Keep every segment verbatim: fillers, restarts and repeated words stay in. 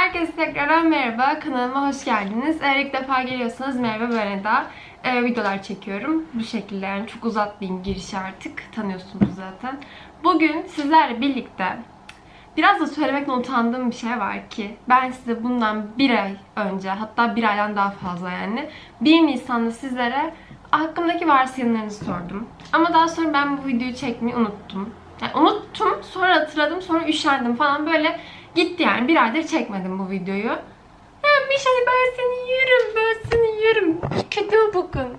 Herkese tekrardan merhaba, kanalıma hoş geldiniz. Eğer ilk defa geliyorsanız merhaba, böyle daha e, videolar çekiyorum. Bu şekilde, yani çok uzatmayayım girişi, artık tanıyorsunuz zaten. Bugün sizlerle birlikte biraz da söylemekten utandığım bir şey var ki ben size bundan bir ay önce, hatta bir aydan daha fazla yani bir Nisan'da sizlere hakkımdaki varsayımlarınızı sordum. Ama daha sonra ben bu videoyu çekmeyi unuttum. Yani unuttum, sonra hatırladım, sonra üşendim falan, böyle gitti yani. Bir aydır çekmedim bu videoyu. Ya bir şey, ben seni yerim, ben seni yerim. Kötü bakın.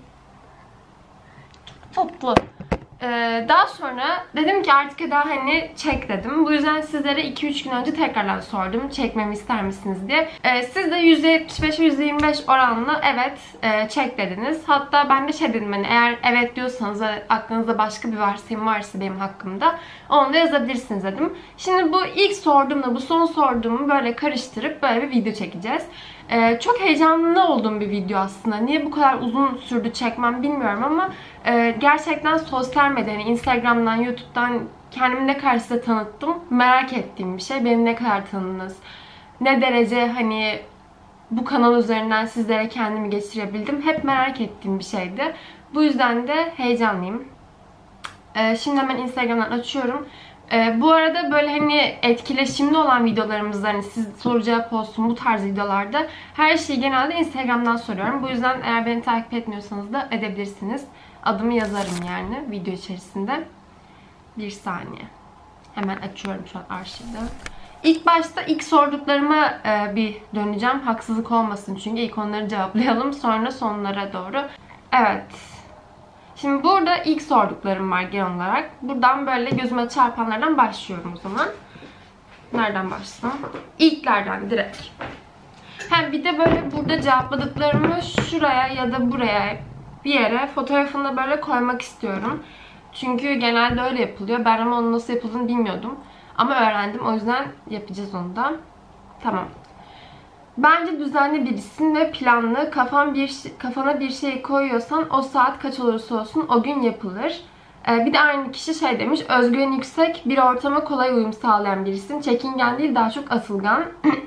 Toplu. Ee, daha sonra dedim ki artık daha hani çek dedim. Bu yüzden sizlere iki üç gün önce tekrardan sordum. Çekmemi ister misiniz diye. Ee, siz de yüzde yetmiş beş yüzde yirmi beş oranla evet e, çek dediniz. Hatta ben de şey dedim, hani eğer evet diyorsanız ve aklınızda başka bir varsayım varsa benim hakkımda onu da yazabilirsiniz dedim. Şimdi bu ilk sorduğumla bu son sorduğumu böyle karıştırıp böyle bir video çekeceğiz. Ee, çok heyecanlı olduğum bir video aslında. Niye bu kadar uzun sürdü çekmem bilmiyorum ama e, gerçekten sosyal medya, yani Instagram'dan, YouTube'dan kendimi ne kadar size tanıttım merak ettiğim bir şey. Beni ne kadar tanıdınız, ne derece hani bu kanal üzerinden sizlere kendimi geçirebildim, hep merak ettiğim bir şeydi. Bu yüzden de heyecanlıyım. Ee, şimdi hemen Instagram'dan açıyorum. Ee, bu arada böyle hani etkileşimli olan videolarımızda, hani siz soru cevap olsun, bu tarz videolarda her şeyi genelde Instagram'dan soruyorum. Bu yüzden eğer beni takip etmiyorsanız da edebilirsiniz. Adımı yazarım yani video içerisinde. Bir saniye. Hemen açıyorum şu an arşivden. İlk başta ilk sorduklarıma e, bir döneceğim. Haksızlık olmasın çünkü ilk onları cevaplayalım. Sonra sonlara doğru. Evet. Şimdi burada ilk sorduklarım var genel olarak. Buradan böyle gözüme çarpanlardan başlıyorum o zaman. Nereden başlasam? İlklerden direkt. Hem bir de böyle burada cevapladıklarımı şuraya ya da buraya bir yere fotoğrafını da böyle koymak istiyorum. Çünkü genelde öyle yapılıyor. Ben ama onun nasıl yapıldığını bilmiyordum. Ama öğrendim. O yüzden yapacağız onu da. Tamam. Bence düzenli birisin ve planlı. Kafan bir, kafana bir şey koyuyorsan o saat kaç olursa olsun o gün yapılır. Ee, bir de aynı kişi şey demiş. Özgüven yüksek, bir ortama kolay uyum sağlayan birisin. Çekingen değil, daha çok atılgan.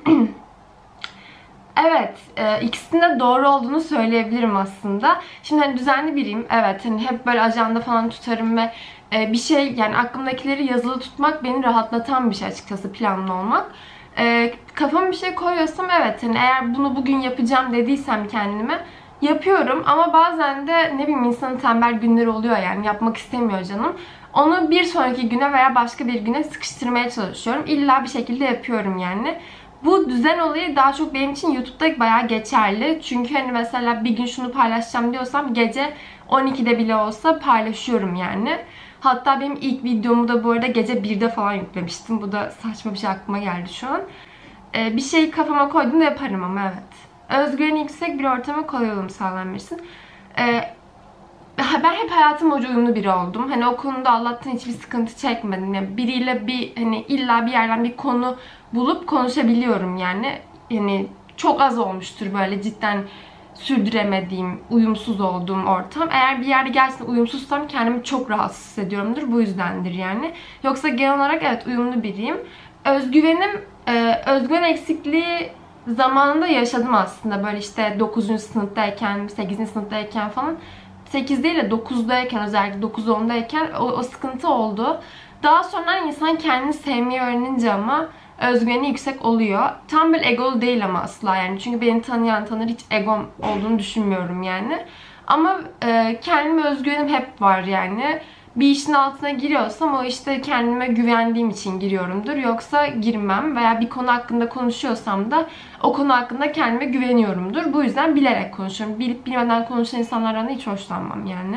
Evet, e, ikisinin de doğru olduğunu söyleyebilirim aslında. Şimdi hani düzenli biriyim. Evet, hani hep böyle ajanda falan tutarım ve e, bir şey, yani aklımdakileri yazılı tutmak beni rahatlatan bir şey açıkçası, planlı olmak. E, kafama bir şey koyuyorsam evet, hani eğer bunu bugün yapacağım dediysem kendime yapıyorum. Ama bazen de ne bileyim, insanın tembel günleri oluyor, yani yapmak istemiyor canım. Onu bir sonraki güne veya başka bir güne sıkıştırmaya çalışıyorum. İlla bir şekilde yapıyorum yani. Bu düzen olayı daha çok benim için YouTube'da bayağı geçerli. Çünkü hani mesela bir gün şunu paylaşacağım diyorsam gece on ikide bile olsa paylaşıyorum yani. Hatta benim ilk videomu da bu arada gece birde falan yüklemiştim. Bu da saçma bir şey, aklıma geldi şu an. Ee, bir şeyi kafama koyduğumda yaparım ama evet. Özgüveni yüksek, bir ortama kolay uyum sağlanmışsın. Ee, ben hep hayatım boyunca uyumlu biri oldum. Hani o konuda Allah'tan hiçbir sıkıntı çekmedim. Yani biriyle bir hani illa bir yerden bir konu bulup konuşabiliyorum yani. Yani çok az olmuştur böyle cidden sürdüremediğim, uyumsuz olduğum ortam. Eğer bir yerde gerçekten uyumsuzsam kendimi çok rahatsız hissediyorumdur. Bu yüzdendir yani. Yoksa genel olarak evet uyumlu biriyim. Özgüvenim, e, özgüven eksikliği zamanında yaşadım aslında. Böyle işte dokuzuncu sınıftayken, sekizinci sınıftayken falan. sekiz değil de dokuzdayken, özellikle dokuz ondayken o, o sıkıntı oldu. Daha sonra insan kendini sevmeyi öğrenince ama özgüveni yüksek oluyor. Tam böyle egolu değil ama asla yani. Çünkü beni tanıyan tanır, hiç egom olduğunu düşünmüyorum yani. Ama e, kendime özgüvenim hep var yani. Bir işin altına giriyorsam o işte kendime güvendiğim için giriyorumdur. Yoksa girmem, veya bir konu hakkında konuşuyorsam da o konu hakkında kendime güveniyorumdur. Bu yüzden bilerek konuşuyorum. Bilip bilmeden konuşan insanlardan hiç hoşlanmam yani.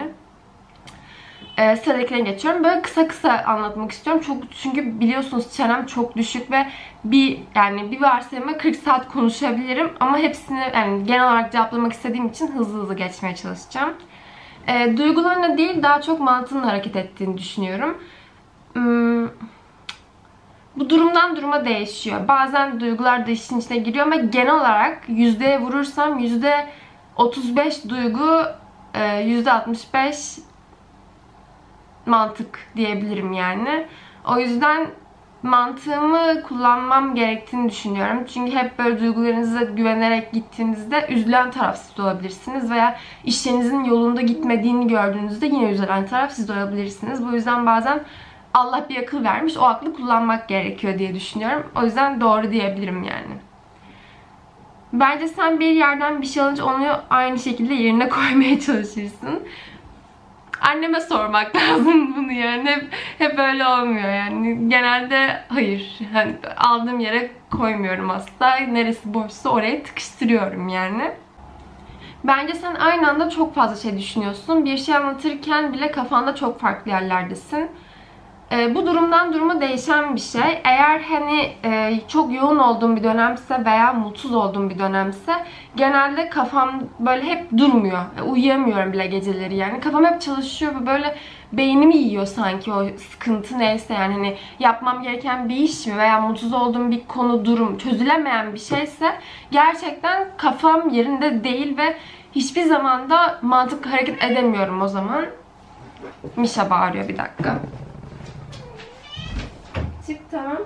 Ee, sıradakine geçiyorum. Böyle kısa kısa anlatmak istiyorum. Çok, çünkü biliyorsunuz çenem çok düşük ve bir yani bir varsayıma kırk saat konuşabilirim. Ama hepsini yani genel olarak cevaplamak istediğim için hızlı hızlı geçmeye çalışacağım. E, duygularına değil, daha çok mantığınla hareket ettiğini düşünüyorum. Hmm, bu durumdan duruma değişiyor. Bazen duygular da işin içine giriyor ama genel olarak yüzdeye vurursam yüzde otuz beş duygu, yüzde altmış beş mantık diyebilirim yani. O yüzden mantığımı kullanmam gerektiğini düşünüyorum. Çünkü hep böyle duygularınıza güvenerek gittiğinizde üzülen taraf siz de olabilirsiniz. Veya işlerinizin yolunda gitmediğini gördüğünüzde yine üzülen taraf siz de olabilirsiniz. Bu yüzden bazen Allah bir akıl vermiş, o aklı kullanmak gerekiyor diye düşünüyorum. O yüzden doğru diyebilirim yani. Bence sen bir yerden bir şey alınca onu aynı şekilde yerine koymaya çalışırsın. Anneme sormak lazım bunu yani. Hep, hep öyle olmuyor yani. Genelde hayır. Yani aldığım yere koymuyorum asla. Neresi boşsa oraya tıkıştırıyorum yani. Bence sen aynı anda çok fazla şey düşünüyorsun. Bir şey anlatırken bile kafanda çok farklı yerlerdesin. E, bu durumdan duruma değişen bir şey. Eğer hani e, çok yoğun olduğum bir dönemse veya mutsuz olduğum bir dönemse genelde kafam böyle hep durmuyor. E, uyuyamıyorum bile geceleri yani. Kafam hep çalışıyor ve böyle beynimi yiyor sanki o sıkıntı neyse yani. Hani yapmam gereken bir iş mi veya mutsuz olduğum bir konu, durum, çözülemeyen bir şeyse gerçekten kafam yerinde değil ve hiçbir zaman da mantıklı hareket edemiyorum o zaman. Mişa bağırıyor, bir dakika. Çık, tamam.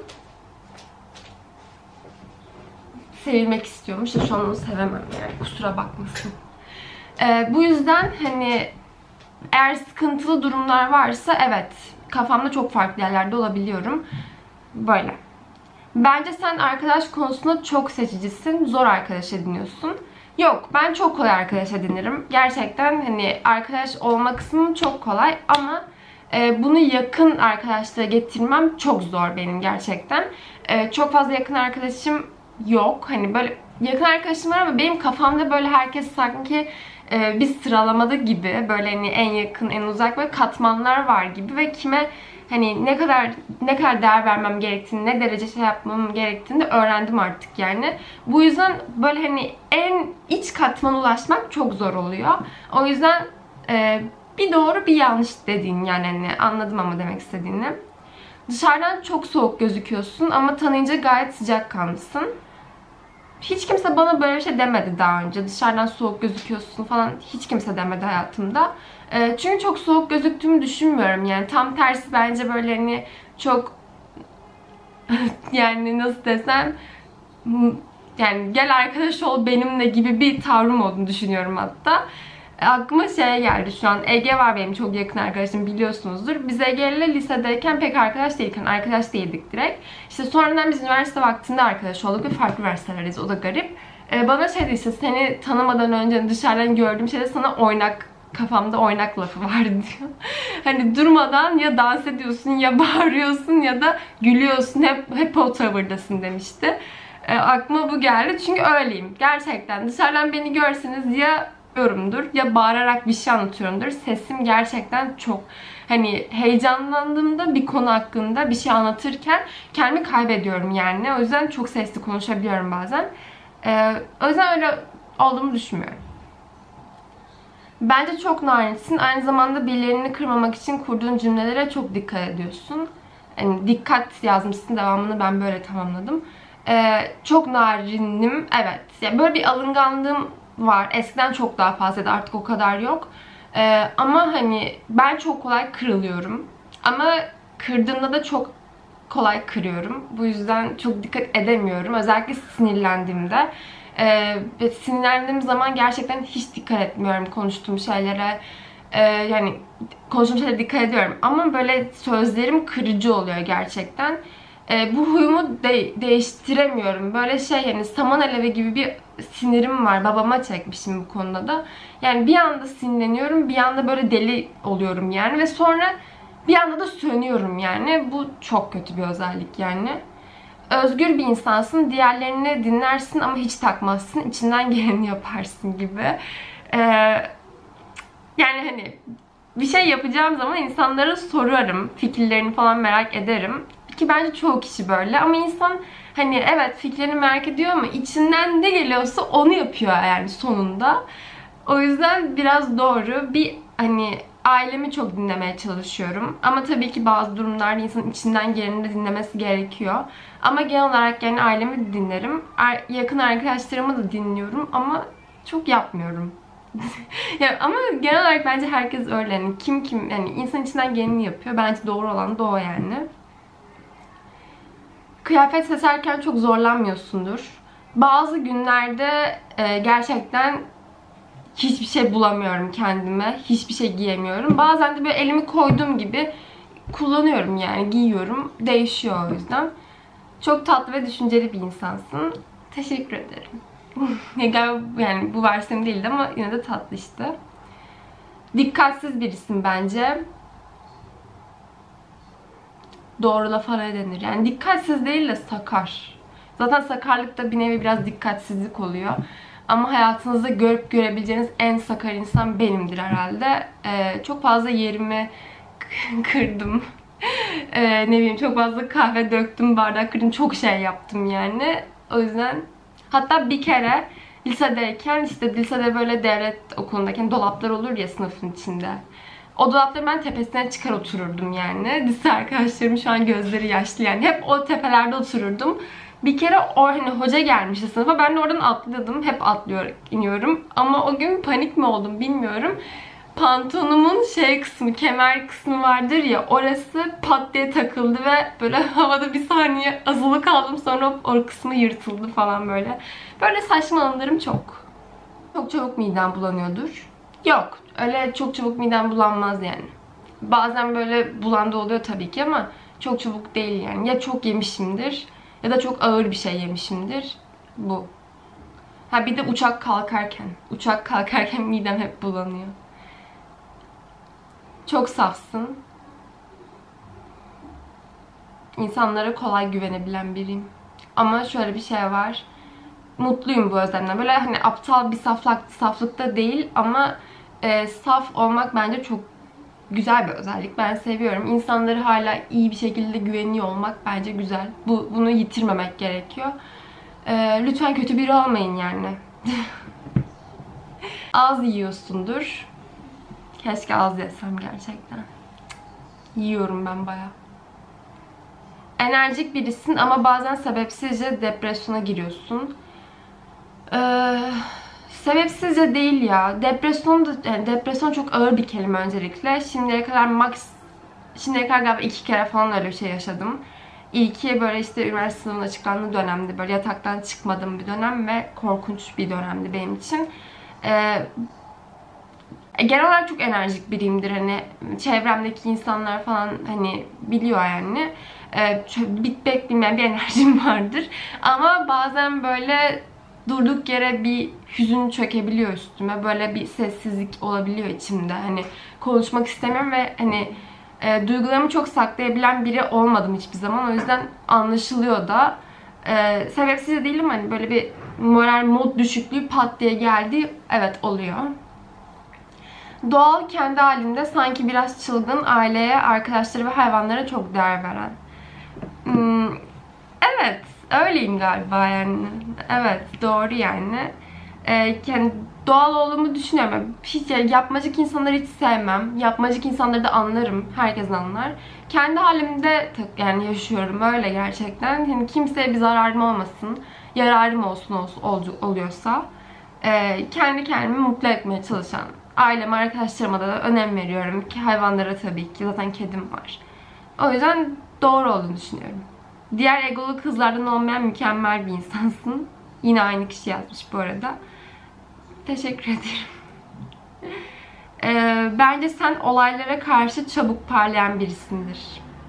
Sevilmek istiyormuş da şu an onu sevemem yani, kusura bakmasın. Ee, bu yüzden hani eğer sıkıntılı durumlar varsa evet kafamda çok farklı yerlerde olabiliyorum. Böyle. Bence sen arkadaş konusunda çok seçicisin. Zor arkadaş ediniyorsun. Yok, ben çok kolay arkadaş edinirim. Gerçekten hani arkadaş olma kısmı çok kolay ama e, bunu yakın arkadaşlığa getirmem çok zor benim gerçekten. E, çok fazla yakın arkadaşım yok. Hani böyle yakın arkadaşım var ama benim kafamda böyle herkes sanki e, bir sıralamada gibi. Böyle hani en yakın, en uzak böyle katmanlar var gibi ve kime hani ne kadar ne kadar değer vermem gerektiğini, ne derece şey yapmam gerektiğini de öğrendim artık yani. Bu yüzden böyle hani en iç katmana ulaşmak çok zor oluyor. O yüzden e, bir doğru bir yanlış dediğin yani, hani anladım ama demek istediğini. Dışarıdan çok soğuk gözüküyorsun ama tanıyınca gayet sıcakkanlısın. Hiç kimse bana böyle bir şey demedi daha önce. Dışarıdan soğuk gözüküyorsun falan hiç kimse demedi hayatımda. E, çünkü çok soğuk gözüktüğümü düşünmüyorum yani. Tam tersi bence böyle hani çok yani nasıl desem yani gel arkadaş ol benimle gibi bir tavrım olduğunu düşünüyorum hatta. E, aklıma şey geldi şu an. Ege var benim çok yakın arkadaşım, biliyorsunuzdur. Biz Ege ile lisedeyken pek arkadaş değildik. Yani arkadaş değildik direkt. İşte sonradan biz üniversite vaktinde arkadaş olduk ve farklı üniversiteleriz. O da garip. E, bana şey dedi, işte seni tanımadan önce dışarıdan gördüğüm şeyde sana oynak, kafamda oynak lafı var diyor. Hani durmadan ya dans ediyorsun ya bağırıyorsun ya da gülüyorsun. Hep, hep o tavırdasın demişti. E, aklıma bu geldi. Çünkü öyleyim. Gerçekten dışarıdan beni görseniz ya yorumdur ya bağırarak bir şey anlatıyorumdur. Sesim gerçekten çok hani heyecanlandığımda bir konu hakkında bir şey anlatırken kendimi kaybediyorum yani. O yüzden çok sesli konuşabiliyorum bazen. Ee, o yüzden öyle olduğumu düşünmüyorum. Bence çok narinsin. Aynı zamanda birilerini kırmamak için kurduğun cümlelere çok dikkat ediyorsun. Yani dikkat yazmışsın, devamını ben böyle tamamladım. Ee, çok narinim. Evet. Yani böyle bir alınganlığım var. Eskiden çok daha fazlaydı. Artık o kadar yok. Ee, ama hani ben çok kolay kırılıyorum. Ama kırdığımda da çok kolay kırıyorum. Bu yüzden çok dikkat edemiyorum. Özellikle sinirlendiğimde. Ee, ve sinirlendiğim zaman gerçekten hiç dikkat etmiyorum konuştuğum şeylere. Ee, yani konuştuğum şeylere dikkat ediyorum. Ama böyle sözlerim kırıcı oluyor gerçekten. Ee, bu huyumu de değiştiremiyorum. Böyle şey yani saman alevi gibi bir sinirim var. Babama çekmişim bu konuda da. Yani bir anda sinirleniyorum, bir anda böyle deli oluyorum yani ve sonra bir anda da sönüyorum yani. Bu çok kötü bir özellik yani. Özgür bir insansın, diğerlerini dinlersin ama hiç takmazsın. İçinden geleni yaparsın gibi. Ee, yani hani bir şey yapacağım zaman insanlara sorarım. Fikirlerini falan merak ederim. Ki bence çoğu kişi böyle ama insan hani evet fikirlerini merak ediyor ama içinden ne geliyorsa onu yapıyor yani sonunda. O yüzden biraz doğru bir hani ailemi çok dinlemeye çalışıyorum. Ama tabii ki bazı durumlarda insanın içinden geleni de dinlemesi gerekiyor. Ama genel olarak yani ailemi de dinlerim. Yakın arkadaşlarımı da dinliyorum ama çok yapmıyorum. Yani ama genel olarak bence herkes öyle. Yani kim kim yani insan içinden geleni yapıyor. Bence doğru olan da o yani. Kıyafet seçerken çok zorlanmıyorsundur. Bazı günlerde e, gerçekten hiçbir şey bulamıyorum kendime. Hiçbir şey giyemiyorum. Bazen de böyle elimi koyduğum gibi kullanıyorum yani. Giyiyorum. Değişiyor o yüzden. Çok tatlı ve düşünceli bir insansın. Teşekkür ederim. Yani bu versiyon değildi ama yine de tatlı işte. Dikkatsiz birisin bence. Doğru lafa ne denir? Yani dikkatsiz değil de sakar. Zaten sakarlıkta bir nevi biraz dikkatsizlik oluyor. Ama hayatınızda görüp görebileceğiniz en sakar insan benimdir herhalde. Ee, çok fazla yerimi kırdım. Ee, ne bileyim çok fazla kahve döktüm, bardak kırdım, çok şey yaptım yani. O yüzden hatta bir kere lisedeyken işte lisede böyle devlet okulundayken dolaplar olur ya sınıfın içinde. O dolapları ben tepesine çıkar otururdum yani. Lise arkadaşlarım şu an gözleri yaşlı yani. Hep o tepelerde otururdum. Bir kere o hani hoca gelmişti sınıfa. Ben de oradan atladım. Hep atlıyor iniyorum. Ama o gün panik mi oldum bilmiyorum. Pantolonumun şey kısmı, kemer kısmı vardır ya, orası pat diye takıldı ve böyle havada bir saniye azılı kaldım. Sonra o kısmı yırtıldı falan böyle. Böyle saçma anılarım çok. Çok çabuk midem bulanıyordur. Yok. Öyle çok çabuk midem bulanmaz yani. Bazen böyle bulandı oluyor tabii ki ama çok çabuk değil yani. Ya çok yemişimdir ya da çok ağır bir şey yemişimdir. Bu. Ha bir de uçak kalkarken. Uçak kalkarken midem hep bulanıyor. Çok safsın. İnsanlara kolay güvenebilen biriyim. Ama şöyle bir şey var. Mutluyum bu özelliğimden. Böyle hani aptal bir saflık, saflıkta değil ama e, saf olmak bence çok güzel bir özellik. Ben seviyorum. İnsanları hala iyi bir şekilde güveniyor olmak bence güzel. Bu, bunu yitirmemek gerekiyor. E, lütfen kötü biri olmayın yani. Az yiyorsundur. Keşke az yesem gerçekten. Yiyorum ben bayağı. Enerjik birisin ama bazen sebepsizce depresyona giriyorsun. Ee, sebepsizce değil ya. Depresyon da, yani depresyon çok ağır bir kelime öncelikle. Şimdiye kadar max şimdiye kadar galiba iki kere falan öyle bir şey yaşadım. İlki böyle işte üniversite sınavının açıklandığı dönemdi. Böyle yataktan çıkmadığım bir dönem ve korkunç bir dönemdi benim için. Ee, genel olarak çok enerjik biriyimdir. Hani çevremdeki insanlar falan hani biliyor yani. Ee, bitmek bilmeyen bir enerjim vardır. Ama bazen böyle durduk yere bir hüzün çökebiliyor üstüme. Böyle bir sessizlik olabiliyor içimde. Hani konuşmak istemiyorum ve hani e, duygularımı çok saklayabilen biri olmadım hiçbir zaman. O yüzden anlaşılıyor da. E, sebepsiz de değilim, hani böyle bir moral mod düşüklüğü pat diye geldi. Evet, oluyor. Doğal, kendi halinde, sanki biraz çılgın, aileye, arkadaşları ve hayvanlara çok değer veren. Hmm, evet, öyleyim galiba yani. Evet, doğru yani. Ee, yani doğal olduğumu düşünüyorum. Hiç yani yapmacık insanları hiç sevmem. Yapmacık insanları da anlarım. Herkes anlar. Kendi halimde yani yaşıyorum öyle gerçekten. Yani kimseye bir zararım olmasın, yararım olsun, olsun ol, oluyorsa e, kendi kendimi mutlu etmeye çalışan, aileme, arkadaşlarıma da önem veriyorum. Ki hayvanlara tabii ki. Zaten kedim var. O yüzden doğru olduğunu düşünüyorum. Diğer egolu kızlardan olmayan mükemmel bir insansın. Yine aynı kişi yazmış bu arada. Teşekkür ederim. Ee, bence sen olaylara karşı çabuk parlayan birisindir.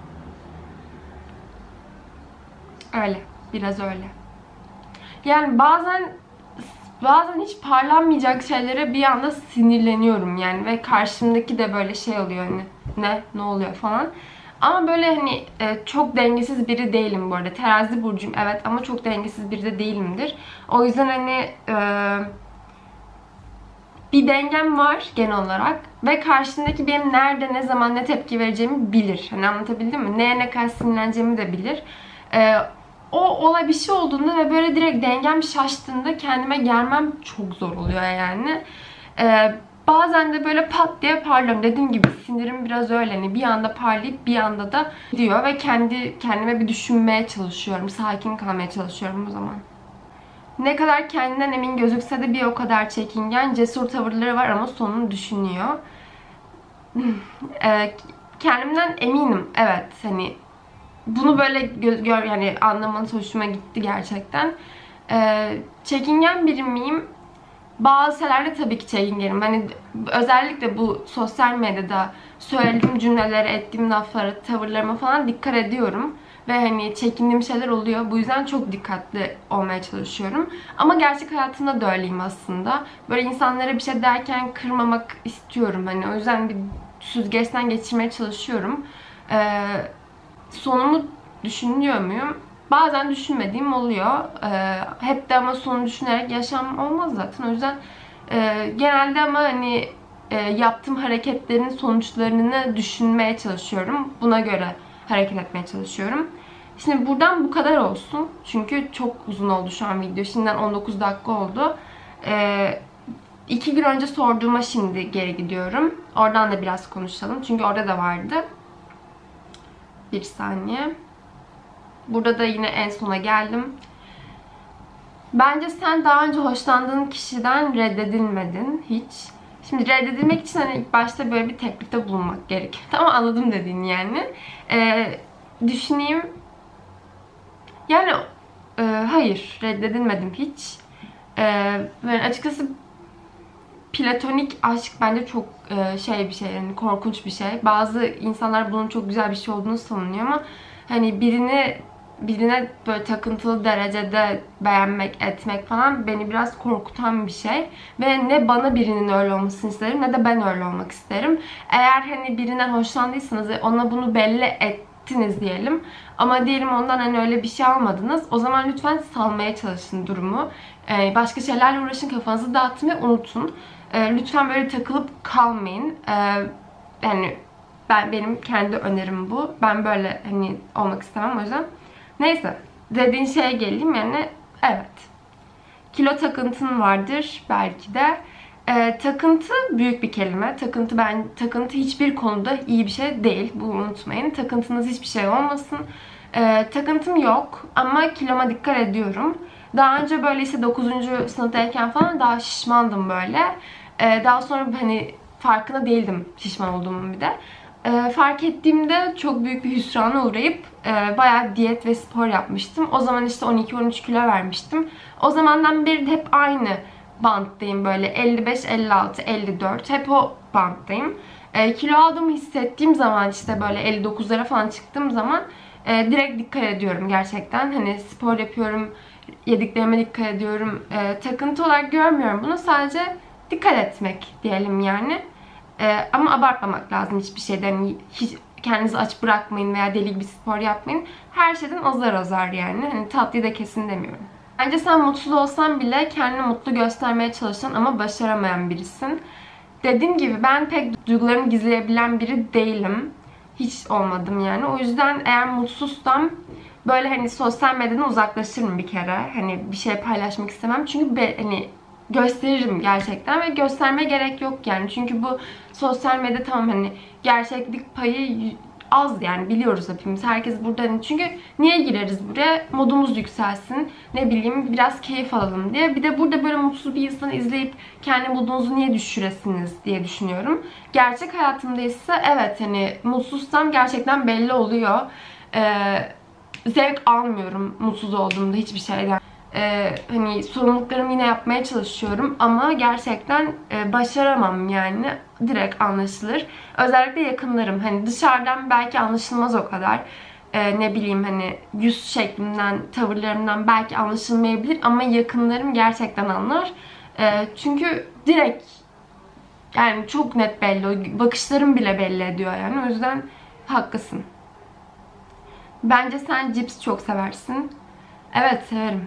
Öyle. Biraz öyle. Yani bazen bazen hiç parlanmayacak şeylere bir anda sinirleniyorum yani. Ve karşımdaki de böyle şey oluyor hani. Ne? Ne oluyor falan. Ama böyle hani çok dengesiz biri değilim bu arada. Terazi burcuyum evet ama çok dengesiz biri de değilimdir. O yüzden hani e, bir dengem var genel olarak. Ve karşımdaki benim nerede, ne zaman, ne tepki vereceğimi bilir. Hani anlatabildim mi? Neye ne kadar sinirleneceğimi de bilir. E, o olay bir şey olduğunda ve böyle direkt dengem şaştığında kendime gelmem çok zor oluyor yani. E, Bazen de böyle pat diye parlıyorum. Dediğim gibi sinirim biraz öyle. Hani bir anda parlayıp bir anda da gidiyor ve kendi kendime bir düşünmeye çalışıyorum. Sakin kalmaya çalışıyorum o zaman. Ne kadar kendinden emin gözükse de bir o kadar çekingen, cesur tavırları var ama sonunu düşünüyor. Kendimden eminim. Evet, hani bunu böyle gö gör yani anlamanız hoşuma gitti gerçekten. Ee, çekingen biri miyim? Bazı şeylerde tabii ki çekingenim. Hani özellikle bu sosyal medyada söylediğim cümlelere, ettiğim laflara, tavırlarıma falan dikkat ediyorum. Ve hani çekindiğim şeyler oluyor. Bu yüzden çok dikkatli olmaya çalışıyorum. Ama gerçek hayatımda da öyleyim aslında. Böyle insanlara bir şey derken kırmamak istiyorum. Hani o yüzden bir süzgeçten geçirmeye çalışıyorum. Ee, sonumu düşünüyor muyum? Bazen düşünmediğim oluyor. Ee, hep de ama sonu düşünerek yaşam olmaz zaten. O yüzden e, genelde ama hani e, yaptığım hareketlerin sonuçlarını düşünmeye çalışıyorum. Buna göre hareket etmeye çalışıyorum. Şimdi buradan bu kadar olsun. Çünkü çok uzun oldu şu an video. Şimdiden on dokuz dakika oldu. Ee, iki gün önce sorduğuma şimdi geri gidiyorum. Oradan da biraz konuşalım. Çünkü orada da vardı. Bir saniye. Burada da yine en sona geldim. Bence sen daha önce hoşlandığın kişiden reddedilmedin hiç. Şimdi reddedilmek için hani ilk başta böyle bir teklifte bulunmak gerek. Tamam, anladım dediğin yani. Ee, düşüneyim. Yani e, hayır, reddedilmedim hiç. Ee, ben açıkçası platonik aşk bence çok e, şey bir şey, yani korkunç bir şey. Bazı insanlar bunun çok güzel bir şey olduğunu savunuyor ama hani birini birine böyle takıntılı derecede beğenmek, etmek falan beni biraz korkutan bir şey. Ve ne bana birinin öyle olmasını isterim ne de ben öyle olmak isterim. Eğer hani birinden hoşlandıysanız ve ona bunu belli ettiniz diyelim. Ama diyelim ondan hani öyle bir şey almadınız. O zaman lütfen salmaya çalışın durumu. Ee, başka şeylerle uğraşın, kafanızı dağıtın ve unutun. Ee, lütfen böyle takılıp kalmayın. Ee, yani ben benim kendi önerim bu. Ben böyle hani olmak istemem o yüzden. Neyse, dediğin şeye geleyim yani. Evet. Kilo takıntın vardır belki de. Ee, takıntı büyük bir kelime. Takıntı ben takıntı hiçbir konuda iyi bir şey değil. Bunu unutmayın. Takıntınız hiçbir şey olmasın. Ee, takıntım yok ama kiloma dikkat ediyorum. Daha önce böyle işte dokuzuncu sınıftayken falan daha şişmandım böyle. Ee, daha sonra hani farkında değildim şişman olduğumun bir de. Ee, fark ettiğimde çok büyük bir hüsrana uğrayıp e, bayağı diyet ve spor yapmıştım. O zaman işte on iki on üç kilo vermiştim. O zamandan beri hep aynı banttayım, böyle elli beş elli altı elli dört, hep o banttayım. E, kilo aldığımı hissettiğim zaman işte böyle elli dokuzlara falan çıktığım zaman e, direkt dikkat ediyorum gerçekten. Hani spor yapıyorum, yediklerime dikkat ediyorum. E, takıntı olarak görmüyorum bunu, sadece dikkat etmek diyelim yani. Ee, ama abartmamak lazım hiçbir şeyden. Hiç kendinizi aç bırakmayın veya deli gibi spor yapmayın. Her şeyden azar azar yani. Hani tatlıyı da kesin demiyorum. Bence sen mutsuz olsan bile kendini mutlu göstermeye çalışan ama başaramayan birisin. Dediğim gibi ben pek duygularımı gizleyebilen biri değilim. Hiç olmadım yani. O yüzden eğer mutsuzsam böyle hani sosyal medyadan uzaklaşırım bir kere. Hani bir şey paylaşmak istemem. Çünkü be, hani gösteririm gerçekten ve göstermeye gerek yok yani. Çünkü bu sosyal medya tamam hani gerçeklik payı az yani, biliyoruz hepimiz. Herkes burada hani, çünkü niye gireriz buraya? Modumuz yükselsin. Ne bileyim biraz keyif alalım diye. Bir de burada böyle mutsuz bir insanı izleyip kendi modunuzu niye düşüresiniz diye düşünüyorum. Gerçek hayatımda ise evet hani mutsuzsam gerçekten belli oluyor. Ee, zevk almıyorum mutsuz olduğumda hiçbir şeyden. Ee, hani sorumluluklarımı yine yapmaya çalışıyorum ama gerçekten e, başaramam yani, direkt anlaşılır. Özellikle yakınlarım, hani dışarıdan belki anlaşılmaz o kadar. Ee, ne bileyim hani yüz şeklimden, tavırlarımdan belki anlaşılmayabilir ama yakınlarım gerçekten anlar. Ee, çünkü direkt yani çok net belli, bakışlarım bile belli ediyor yani, o yüzden haklısın. Bence sen cips çok seversin. Evet, severim.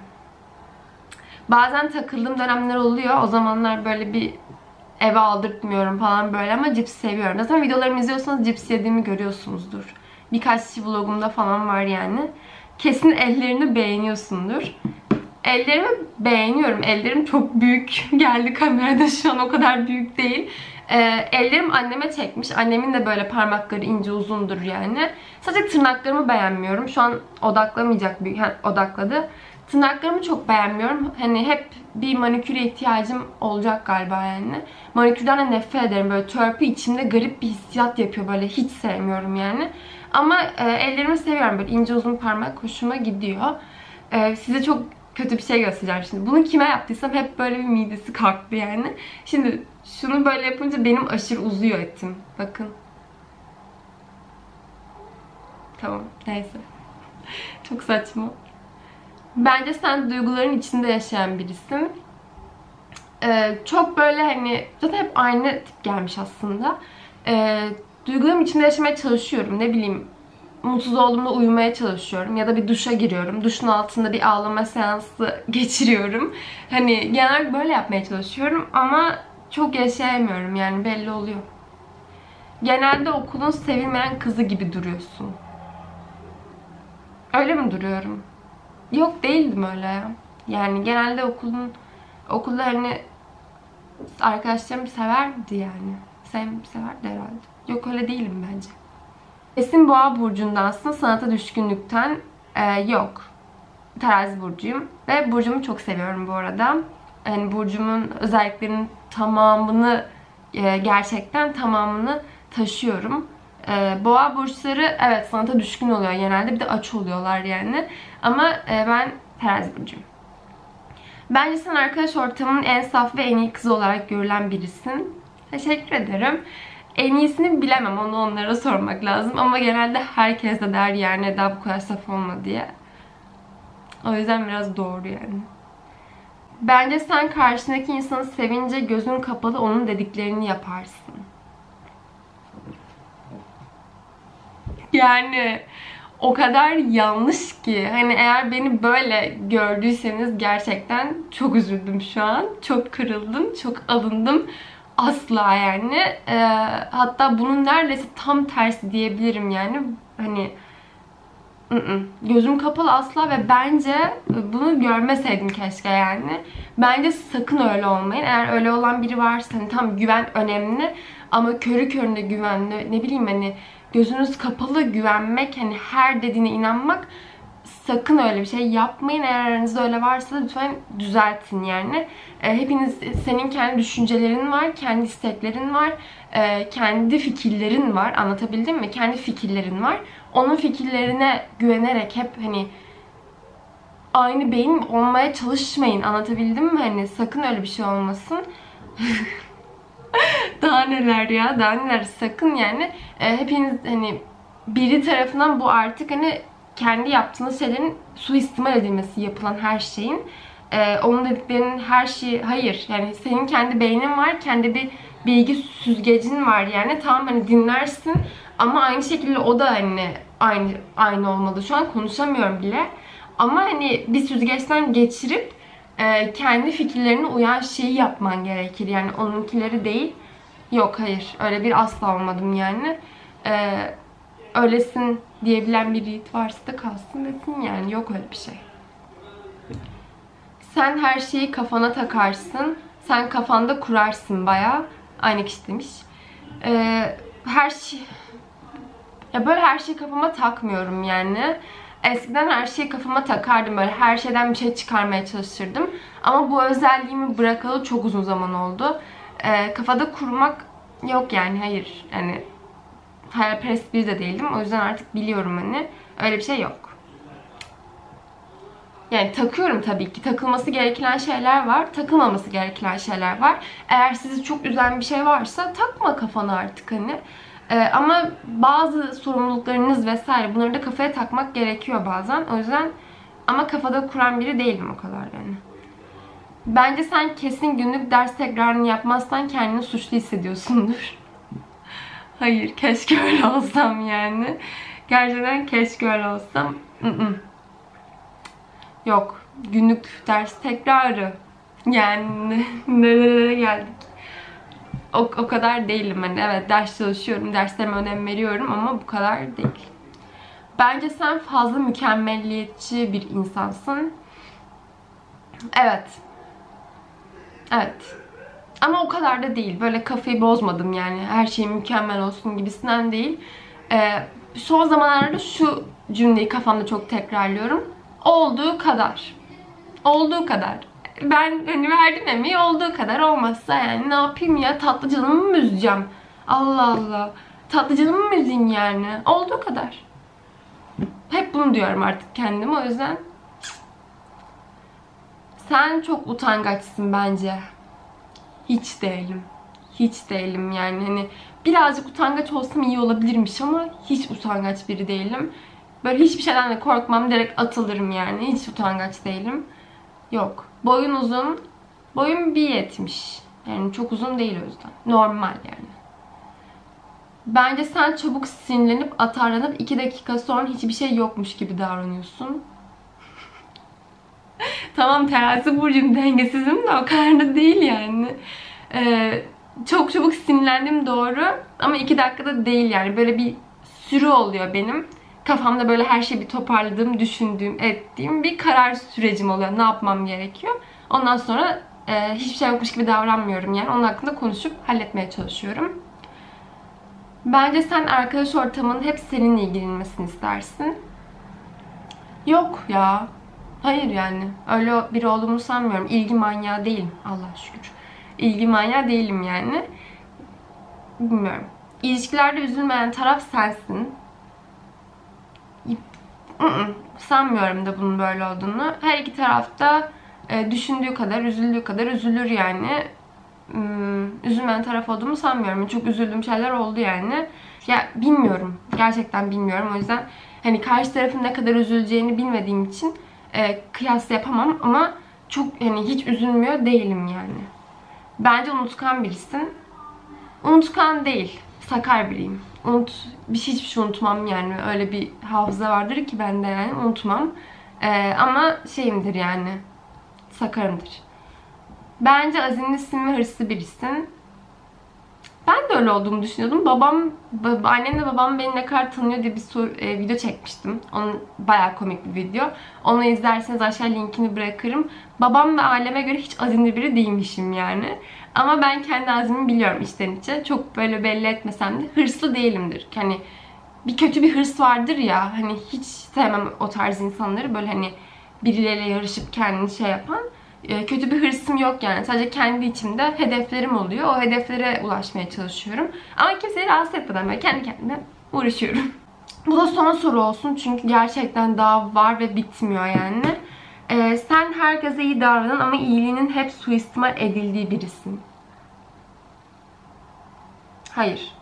Bazen takıldığım dönemler oluyor. O zamanlar böyle bir eve aldırtmıyorum falan böyle ama cips seviyorum. Zaten videolarımı izliyorsanız cips yediğimi görüyorsunuzdur. Birkaç vlogumda falan var yani. Kesin ellerini beğeniyorsundur. Ellerimi beğeniyorum. Ellerim çok büyük geldi kamerada, şu an o kadar büyük değil. Ee, ellerim anneme çekmiş. Annemin de böyle parmakları ince uzundur yani. Sadece tırnaklarımı beğenmiyorum. Şu an odaklamayacak büyük. Ha, odakladı. Tırnaklarımı çok beğenmiyorum. Hani hep bir maniküre ihtiyacım olacak galiba yani. Manikürden de nefret ederim. Böyle törpü içimde garip bir hissiyat yapıyor. Böyle hiç sevmiyorum yani. Ama e, ellerimi seviyorum. Böyle ince uzun parmak hoşuma gidiyor. E, size çok kötü bir şey göstereceğim şimdi. Bunu kime yaptıysam hep böyle bir midesi kalktı yani. Şimdi şunu böyle yapınca benim aşırı uzuyor etim. Bakın. Tamam, neyse. Çok saçma. Bence sen duyguların içinde yaşayan birisin. Ee, çok böyle hani zaten hep aynı tip gelmiş aslında. Ee, duygularım içinde yaşamaya çalışıyorum. Ne bileyim, mutsuz olduğumda uyumaya çalışıyorum. Ya da bir duşa giriyorum. Duşun altında bir ağlama seansı geçiriyorum. Hani genel böyle yapmaya çalışıyorum ama çok yaşayamıyorum yani, belli oluyor. Genelde okulun sevilmeyen kızı gibi duruyorsun. Öyle mi duruyorum? Yok, değildim öyle ya. Yani genelde okulun okulda hani arkadaşlarım severdi yani. Sev, severdi herhalde. Yok, öyle değilim bence. Kesin boğa burcundansın. Sanata düşkünlükten ee, yok. Terazi burcuyum. Ve burcumu çok seviyorum bu arada. Yani burcumun özelliklerinin tamamını, e, gerçekten tamamını taşıyorum. E, boğa burçları evet sanata düşkün oluyor genelde. Bir de aç oluyorlar yani. Ama e, ben terazi burcuyum. Bence sen arkadaş ortamının en saf ve en iyi kızı olarak görülen birisin. Teşekkür ederim. En iyisini bilemem. Onu onlara sormak lazım. Ama genelde herkes de der yani daha bu kadar saf olma diye. O yüzden biraz doğru yani. Bence sen karşındaki insanı sevince gözün kapalı onun dediklerini yaparsın. Yani o kadar yanlış ki. Hani eğer beni böyle gördüyseniz gerçekten çok üzüldüm şu an. Çok kırıldım, çok alındım. Asla yani. Ee, hatta bunun neredeyse tam tersi diyebilirim yani. Hani gözüm kapalı asla ve bence bunu görmeseydim keşke yani. Bence sakın öyle olmayın. Eğer öyle olan biri varsa hani tam güven önemli ama körü körüne güvenli, ne bileyim hani gözünüz kapalı güvenmek, hani her dediğine inanmak, sakın öyle bir şey yapmayın. Eğer aranızda öyle varsa da lütfen düzeltin yani. Hepiniz, senin kendi düşüncelerin var, kendi isteklerin var, kendi fikirlerin var. Anlatabildim mi? Kendi fikirlerin var. Onun fikirlerine güvenerek hep hani aynı beyin olmaya çalışmayın. Anlatabildim mi? Hani sakın öyle bir şey olmasın. Daha neler ya, daha neler, sakın yani. Hepiniz hani biri tarafından bu artık hani kendi yaptığınız şeylerin suistimal edilmesi, yapılan her şeyin. Ee, onun dediklerinin her şeyi, hayır. Yani senin kendi beynin var, kendi bir bilgi süzgecin var yani. Tamam hani dinlersin ama aynı şekilde o da hani aynı aynı olmalı. Şu an konuşamıyorum bile. Ama hani bir süzgeçten geçirip e, kendi fikirlerine uyan şeyi yapman gerekir. Yani onunkileri değil. Yok, hayır. Öyle bir asla olmadım yani. Eee öylesin diyebilen bir yiğit varsa da kalsın desin yani. Yok öyle bir şey. Sen her şeyi kafana takarsın. Sen kafanda kurarsın bayağı. Aynı kişi demiş. Ee, her şey... Ya böyle her şeyi kafama takmıyorum yani. Eskiden her şeyi kafama takardım. Böyle her şeyden bir şey çıkarmaya çalışırdım. Ama bu özelliğimi bırakalı çok uzun zaman oldu. Ee, kafada kurmak yok yani. Hayır. Yani hayalperest biri de değildim. O yüzden artık biliyorum hani. Öyle bir şey yok. Yani takıyorum tabii ki. Takılması gereken şeyler var. Takılmaması gereken şeyler var. Eğer sizi çok üzen bir şey varsa takma kafana artık hani. Ee, ama bazı sorumluluklarınız vesaire, bunları da kafaya takmak gerekiyor bazen. O yüzden ama kafada kuran biri değilim o kadar yani. Bence sen kesin günlük ders tekrarını yapmazsan kendini suçlu hissediyorsundur. Hayır, keşke öyle olsam yani. Gerçekten keşke öyle olsam. Mm-mm. Yok, günlük ders tekrarı. Yani nerelere geldik. O, o kadar değilim hani. Evet, ders çalışıyorum, derslerime önem veriyorum ama bu kadar değil. Bence sen fazla mükemmelliyetçi bir insansın. Evet. Evet. Ama o kadar da değil. Böyle kafayı bozmadım yani. Her şey mükemmel olsun gibisinden değil. Ee, son zamanlarda şu cümleyi kafamda çok tekrarlıyorum. Olduğu kadar. Olduğu kadar. Ben hani verdim emeği, olduğu kadar, olmazsa yani ne yapayım ya, tatlı canımı mı üzeceğim? Allah Allah. Tatlı canımı mı üzeyim yani? Olduğu kadar. Hep bunu diyorum artık kendime, o yüzden. Sen çok utangaçsın bence. Hiç değilim. Hiç değilim yani. Hani birazcık utangaç olsam iyi olabilirmiş ama hiç utangaç biri değilim. Böyle hiçbir şeyden de korkmam. Direkt atılırım yani. Hiç utangaç değilim. Yok. Boyun uzun. Boyum bir yetmiş. Yani çok uzun değil o yüzden. Normal yani. Bence sen çabuk sinirlenip atarlanıp iki dakika sonra hiçbir şey yokmuş gibi davranıyorsun. Tamam, terazi burcum, dengesizim de o kadar da değil yani. Ee, çok çabuk sinirlendim doğru ama iki dakikada değil yani. Böyle bir sürü oluyor benim. Kafamda böyle her şeyi bir toparladığım, düşündüğüm, ettiğim bir karar sürecim oluyor. Ne yapmam gerekiyor. Ondan sonra e, hiçbir şey yokmuş gibi davranmıyorum yani. Onun hakkında konuşup halletmeye çalışıyorum. Bence sen arkadaş ortamının hep seninle ilgilenmesini istersin. Yok ya. Hayır yani. Öyle biri olduğumu sanmıyorum. İlgi manyağı değilim. Allah'a şükür. İlgi manyağı değilim yani. Bilmiyorum. İlişkilerde üzülmeyen taraf sensin. Sanmıyorum da bunun böyle olduğunu. Her iki tarafta düşündüğü kadar, üzüldüğü kadar üzülür yani. Üzülmeyen taraf olduğumu sanmıyorum. Çok üzüldüğüm şeyler oldu yani. Ya bilmiyorum. Gerçekten bilmiyorum. O yüzden hani karşı tarafın ne kadar üzüleceğini bilmediğim için e, kıyas yapamam ama çok hani hiç üzülmüyor değilim yani. Bence unutkan birisin. Unutkan değil. Sakar biriyim. Unut, bir şey, hiçbir şey unutmam yani. Öyle bir hafıza vardır ki bende yani. Unutmam. E, ama şeyimdir yani. Sakarımdır. Bence azimlisin ve hırslı birisin. Ben de öyle olduğumu düşünüyordum. Babam, annemle babam beni ne kadar tanıyor diye bir soru, e, video çekmiştim. Onun bayağı komik bir video. Onu izlerseniz aşağı linkini bırakırım. Babam ve aileme göre hiç azimli biri değilmişim yani. Ama ben kendi azmimi biliyorum içten içe. Çok böyle belli etmesem de hırslı değilimdir. Hani bir kötü bir hırs vardır ya. Hani hiç sevmem o tarz insanları. Böyle hani birileriyle yarışıp kendini şey yapan. Kötü bir hırsım yok yani. Sadece kendi içimde hedeflerim oluyor. O hedeflere ulaşmaya çalışıyorum. Ama kimseyi rahatsız etmeden böyle kendi kendime uğraşıyorum. Bu da son soru olsun. Çünkü gerçekten daha var ve bitmiyor yani. Ee, sen herkese iyi davranan ama iyiliğinin hep suistimal edildiği birisin. Hayır.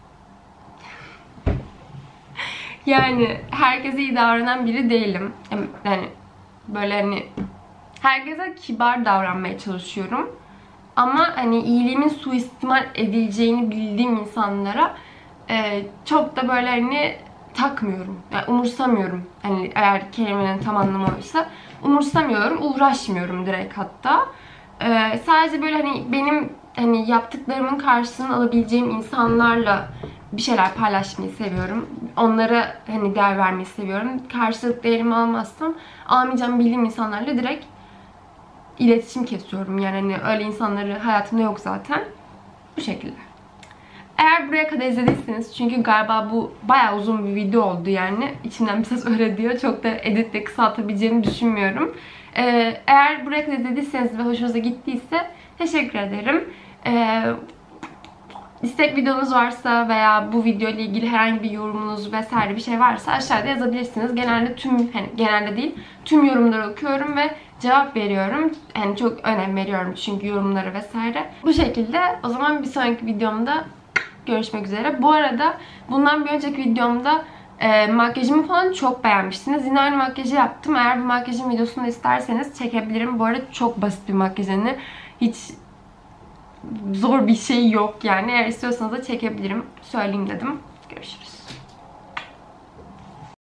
Yani herkese iyi davranan biri değilim. Yani böyle hani herkese kibar davranmaya çalışıyorum. Ama hani iyiliğimin suistimal edileceğini bildiğim insanlara e, çok da böyle hani takmıyorum. Yani umursamıyorum. Hani eğer kelimenin tam anlamı oysa umursamıyorum, uğraşmıyorum direkt hatta. E, sadece böyle hani benim hani yaptıklarımın karşılığını alabileceğim insanlarla bir şeyler paylaşmayı seviyorum. Onlara hani değer vermeyi seviyorum. Karşılık değerimi almazsam almayacağım bildiğim insanlarla direkt iletişim kesiyorum. Yani hani öyle insanları hayatımda yok zaten. Bu şekilde. Eğer buraya kadar izlediyseniz, çünkü galiba bu bayağı uzun bir video oldu yani. İçimden bir ses öyle diyor. Çok da editle kısaltabileceğimi düşünmüyorum. Ee, eğer buraya kadar izlediyseniz ve hoşunuza gittiyse teşekkür ederim. Ee, istek videonuz varsa veya bu video ile ilgili herhangi bir yorumunuz vesaire bir şey varsa aşağıda yazabilirsiniz. Genelde tüm, hani genelde değil, tüm yorumları okuyorum ve cevap veriyorum. Yani çok önem veriyorum çünkü yorumları vesaire. Bu şekilde o zaman bir sonraki videomda görüşmek üzere. Bu arada bundan bir önceki videomda e, makyajımı falan çok beğenmiştiniz. Yine aynı makyajı yaptım. Eğer bu makyajın videosunu isterseniz çekebilirim. Bu arada çok basit bir makyaj. Yani hiç zor bir şey yok yani. Eğer istiyorsanız da çekebilirim. Söyleyeyim dedim. Görüşürüz.